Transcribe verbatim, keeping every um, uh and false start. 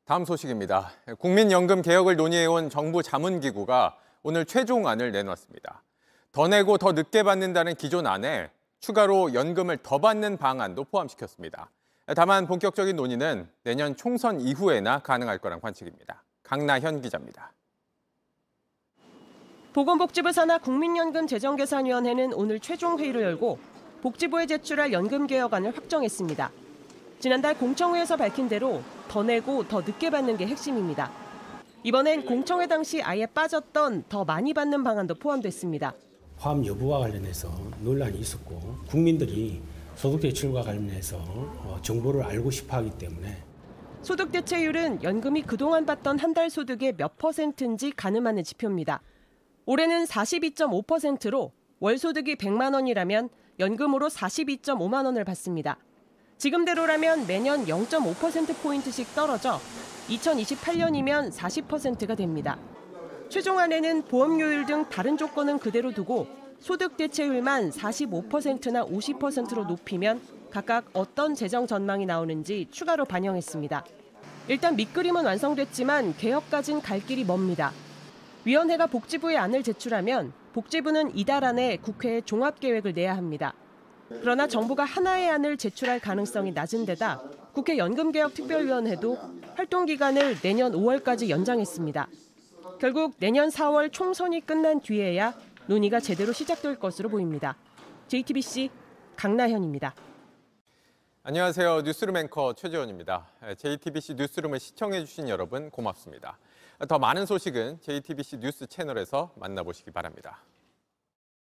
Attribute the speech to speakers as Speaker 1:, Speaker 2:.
Speaker 1: 다음 소식입니다. 국민연금 개혁을 논의해온 정부 자문기구가 오늘 최종안을 내놨습니다. 더 내고 더 늦게 받는다는 기존 안에 추가로 연금을 더 받는 방안도 포함시켰습니다. 다만 본격적인 논의는 내년 총선 이후에나 가능할 거란 관측입니다. 강나현 기자입니다.
Speaker 2: 보건복지부 산하 국민연금 재정계산위원회는 오늘 최종 회의를 열고 복지부에 제출할 연금 개혁안을 확정했습니다. 지난달 공청회에서 밝힌 대로 더 내고 더 늦게 받는 게 핵심입니다. 이번엔 공청회 당시 아예 빠졌던 더 많이 받는 방안도 포함됐습니다.
Speaker 3: 포함 여부와 관련해서 논란이 있었고 국민들이 소득 대출과 관련해서 정보를 알고 싶어하기 때문에
Speaker 2: 소득 대체율은 연금이 그동안 받던 한 달 소득의 몇 퍼센트인지 가늠하는 지표입니다. 올해는 사십이 점 오 퍼센트로 월 소득이 백만 원이라면 연금으로 사십이 점 오만 원을 받습니다. 지금대로라면 매년 영 점 오 퍼센트포인트씩 떨어져 이천이십팔 년이면 사십 퍼센트가 됩니다. 최종안에는 보험료율 등 다른 조건은 그대로 두고 소득 대체율만 사십오 퍼센트나 오십 퍼센트로 높이면 각각 어떤 재정 전망이 나오는지 추가로 반영했습니다. 일단 밑그림은 완성됐지만 개혁까진 갈 길이 멉니다. 위원회가 복지부에 안을 제출하면 복지부는 이달 안에 국회에 종합계획을 내야 합니다. 그러나 정부가 하나의 안을 제출할 가능성이 낮은 데다 국회 연금개혁특별위원회도 활동기간을 내년 오월까지 연장했습니다. 결국 내년 사월 총선이 끝난 뒤에야 논의가 제대로 시작될 것으로 보입니다. 제이티비씨 강나현입니다.
Speaker 1: 안녕하세요. 뉴스룸 앵커 최재원입니다. 제이티비씨 뉴스룸을 시청해주신 여러분 고맙습니다. 더 많은 소식은 제이티비씨 뉴스 채널에서 만나보시기 바랍니다.